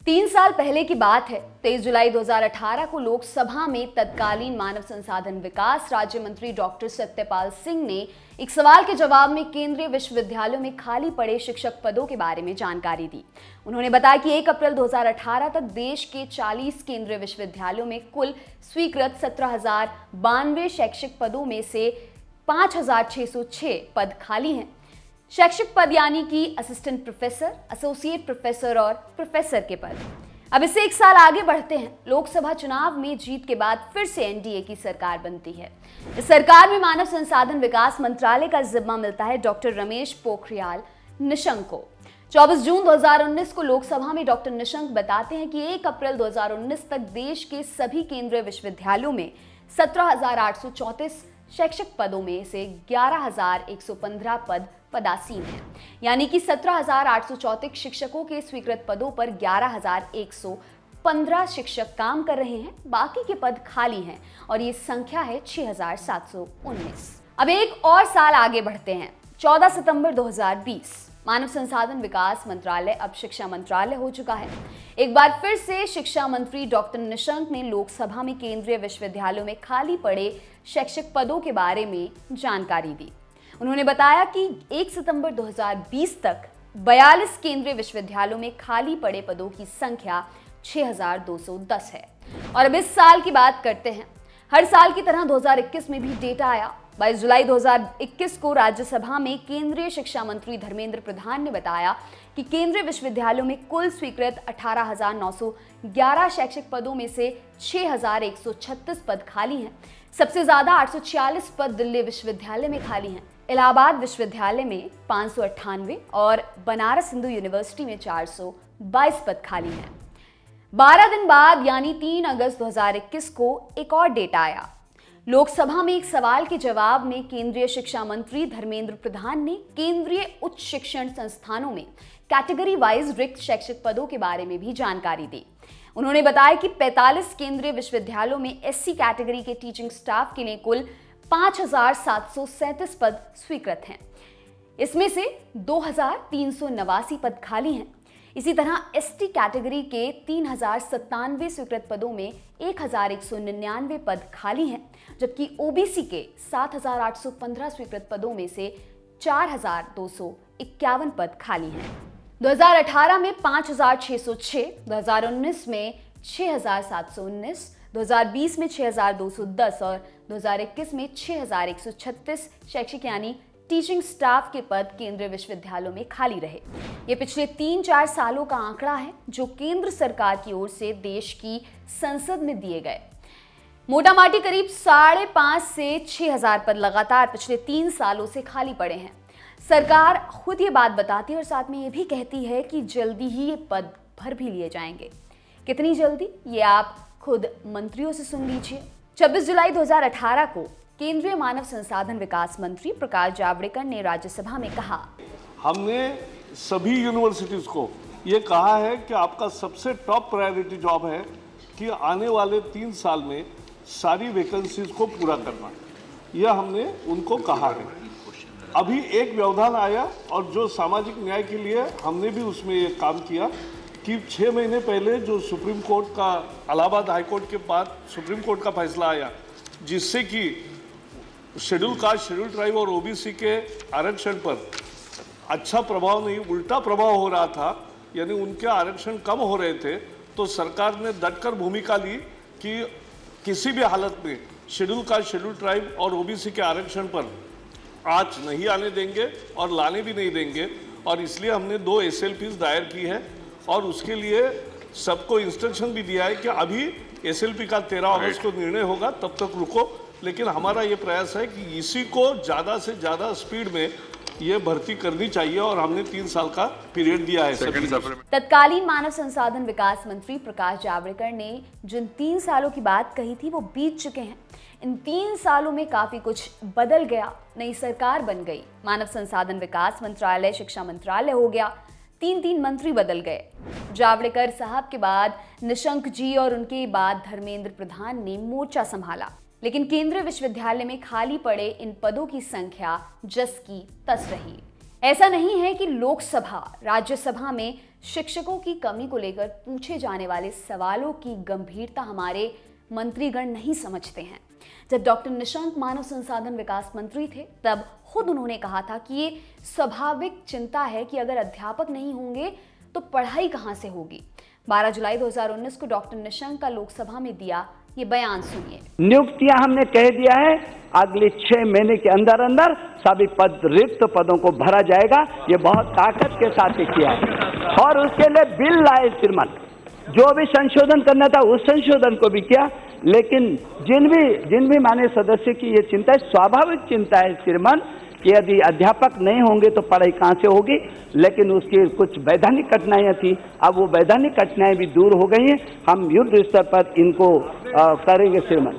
3 साल पहले की बात है। 23 जुलाई 2018 को लोकसभा में तत्कालीन मानव संसाधन विकास राज्य मंत्री डॉक्टर सत्यपाल सिंह ने एक सवाल के जवाब में केंद्रीय विश्वविद्यालयों में खाली पड़े शिक्षक पदों के बारे में जानकारी दी। उन्होंने बताया कि 1 अप्रैल 2018 तक देश के 40 केंद्रीय विश्वविद्यालयों में कुल स्वीकृत 17,092 शैक्षिक पदों में से 5,606 पद खाली हैं। शैक्षिक पद यानी कि असिस्टेंट प्रोफेसर, एसोसिएट प्रोफेसर और प्रोफेसर के पद। अब इससे 1 साल आगे बढ़ते हैं। लोकसभा चुनाव में जीत के बाद फिर से एनडीए की सरकार बनती है। इस सरकार में मानव संसाधन विकास मंत्रालय का जिम्मा मिलता है डॉक्टर रमेश पोखरियाल निशंक को। 24 जून 2019 को लोकसभा में डॉक्टर निशंक बताते हैं कि 1 अप्रैल 2019 तक देश के सभी केंद्रीय विश्वविद्यालयों में 17,834 शैक्षिक पदों में से 11,115 पद पदासीन हैं, यानी कि 17,834 शिक्षकों के स्वीकृत पदों पर 11,115 शिक्षक काम कर रहे हैं। बाकी के पद खाली हैं और ये संख्या है 6,719। अब एक और साल आगे बढ़ते हैं। 14 सितंबर 2020 मानव संसाधन विकास मंत्रालय अब शिक्षा मंत्रालय हो चुका है। एक बार फिर से शिक्षा मंत्री डॉक्टर निशंक ने लोकसभा में केंद्रीय विश्वविद्यालयों में खाली पड़े शैक्षिक पदों के बारे में जानकारी दी। उन्होंने बताया कि 1 सितंबर 2020 तक 42 केंद्रीय विश्वविद्यालयों में खाली पड़े पदों की संख्या 6,210 है। और अब इस साल की बात करते हैं। हर साल की तरह 2021 में भी डेटा आया। 22 जुलाई 2021 को राज्यसभा में केंद्रीय शिक्षा मंत्री धर्मेंद्र प्रधान ने बताया कि केंद्रीय विश्वविद्यालयों में कुल स्वीकृत 18,911 शैक्षिक पदों में से 6,136 पद खाली हैं। सबसे ज्यादा 846 पद दिल्ली विश्वविद्यालय में खाली हैं। इलाहाबाद विश्वविद्यालय में 598 और बनारस हिंदू यूनिवर्सिटी में 422 पद खाली हैं। 12 दिन बाद यानी 3 अगस्त 2021 को एक और डेटा आया। लोकसभा में एक सवाल के जवाब में केंद्रीय शिक्षा मंत्री धर्मेंद्र प्रधान ने केंद्रीय उच्च शिक्षण संस्थानों में कैटेगरी वाइज रिक्त शैक्षिक पदों के बारे में भी जानकारी दी। उन्होंने बताया कि 45 केंद्रीय विश्वविद्यालयों में एससी कैटेगरी के टीचिंग स्टाफ के लिए कुल 5,737 पद स्वीकृत हैं। इसमें से 2,389 पद खाली हैं। इसी तरह एसटी कैटेगरी के 3,097 स्वीकृत पदों में 1,199 पद खाली हैं, जबकि ओबीसी के 7,815 स्वीकृत पदों में से 4,251 पद खाली हैं। 2018 में 5,606, 2019 में 6,719, 2020 में 6,210 और 2021 में 6,136 शैक्षिक यानी टीचिंग स्टाफ के पद केंद्रीय विश्वविद्यालयों में खाली रहे। ये पिछले 3-4 सालों का आंकड़ा है जो केंद्र सरकार की ओर से देश की संसद में दिए गए। मोटामाटी करीब 5,500 से 6,000 पद लगातार पिछले 3 सालों से खाली पड़े हैं। सरकार खुद ये बात बताती है और साथ में ये भी कहती है कि जल्दी ही ये पद भर भी लिए जाएंगे। कितनी जल्दी, ये आप खुद मंत्रियों से सुन लीजिए। 26 जुलाई 2018 को केंद्रीय मानव संसाधन विकास मंत्री प्रकाश जावड़ेकर ने राज्यसभा में कहा, हमने सभी यूनिवर्सिटीज को ये कहा है कि आपका सबसे टॉप प्रायोरिटी जॉब है कि आने वाले 3 साल में सारी वैकेंसीज को पूरा करना। यह हमने उनको कहा है। अभी एक व्यवधान आया और जो सामाजिक न्याय के लिए हमने भी उसमें ये काम किया कि 6 महीने पहले जो सुप्रीम कोर्ट का इलाहाबाद हाई कोर्ट के बाद सुप्रीम कोर्ट का फैसला आया, जिससे कि शेड्यूल कास्ट, शेड्यूल ट्राइब और ओबीसी के आरक्षण पर अच्छा प्रभाव नहीं, उल्टा प्रभाव हो रहा था, यानी उनके आरक्षण कम हो रहे थे, तो सरकार ने डटकर भूमिका ली कि किसी भी हालत में शेड्यूल कास्ट, शेड्यूल ट्राइब और ओबीसी के आरक्षण पर आज नहीं आने देंगे और लाने भी नहीं देंगे। और इसलिए हमने 2 एसएलपीज दायर की है और उसके लिए सबको इंस्ट्रक्शन भी दिया है कि अभी एसएलपी का 13 अगस्त को निर्णय होगा, तब तक रुको। लेकिन हमारा ये प्रयास है कि इसी को ज़्यादा से ज़्यादा स्पीड में ये भर्ती करनी चाहिए और हमने 3 साल का पीरियड दिया है। तत्कालीन मानव संसाधन विकास मंत्री प्रकाश जावड़ेकर ने जिन 3 सालों की बात कही थी वो बीत चुके हैं। इन 3 सालों में काफी कुछ बदल गया। नई सरकार बन गई, मानव संसाधन विकास मंत्रालय शिक्षा मंत्रालय हो गया, 3 मंत्री बदल गए। जावड़ेकर साहब के बाद निशंक जी और उनके बाद धर्मेंद्र प्रधान ने मोर्चा संभाला। लेकिन केंद्रीय विश्वविद्यालय में खाली पड़े इन पदों की संख्या जस की तस रही। ऐसा नहीं है कि लोकसभा, राज्यसभा में शिक्षकों की कमी को लेकर पूछे जाने वाले सवालों की गंभीरता हमारे मंत्रीगण नहीं समझते हैं। जब डॉक्टर निशंक मानव संसाधन विकास मंत्री थे, तब खुद उन्होंने कहा था कि ये स्वाभाविक चिंता है कि अगर अध्यापक नहीं होंगे तो पढ़ाई कहां से होगी। 12 जुलाई 2019 को डॉक्टर निशंक का लोकसभा में दिया ये बयान सुनिए। नियुक्तियां हमने कह दिया है, अगले 6 महीने के अंदर अंदर सभी रिक्त पदों को भरा जाएगा। ये बहुत ताकत के साथ किया है और उसके लिए बिल लाए श्रीमान, जो भी संशोधन करना था उस संशोधन को भी किया। लेकिन जिन भी माननीय सदस्य की ये चिंता है, स्वाभाविक चिंता है श्रीमान कि यदि अध्यापक नहीं होंगे तो पढ़ाई कहाँ से होगी। लेकिन उसकी कुछ वैधानिक कठिनाइयाँ थी, अब वो वैधानिक कठिनाइयाँ भी दूर हो गई हैं। हम युद्ध स्तर पर इनको करेंगे श्रीमान।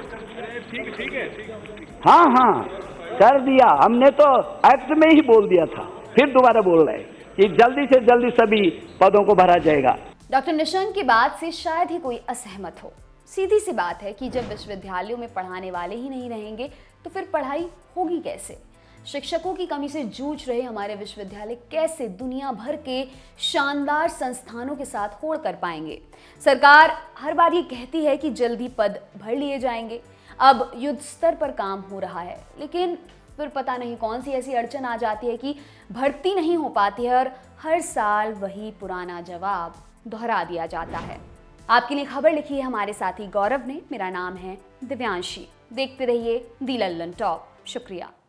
हाँ कर दिया हमने, तो एक्ट में ही बोल दिया था, फिर दोबारा बोल रहे हैं कि जल्दी से जल्दी सभी पदों को भरा जाएगा। डॉक्टर निशंक की बात से शायद ही कोई असहमत हो। सीधी सी बात है कि जब विश्वविद्यालयों में पढ़ाने वाले ही नहीं रहेंगे तो फिर पढ़ाई होगी कैसे? शिक्षकों की कमी से जूझ रहे हमारे विश्वविद्यालय कैसे दुनिया भर के शानदार संस्थानों के साथ होड़ कर पाएंगे? सरकार हर बार ये कहती है कि जल्दी पद भर लिए जाएंगे, अब युद्ध स्तर पर काम हो रहा है, लेकिन फिर पता नहीं कौन सी ऐसी अड़चन आ जाती है कि भर्ती नहीं हो पाती है और हर साल वही पुराना जवाब दोहरा दिया जाता है। आपके लिए खबर लिखी है हमारे साथी गौरव ने। मेरा नाम है दिव्यांशी। देखते रहिए दी लल्लन टॉप। शुक्रिया।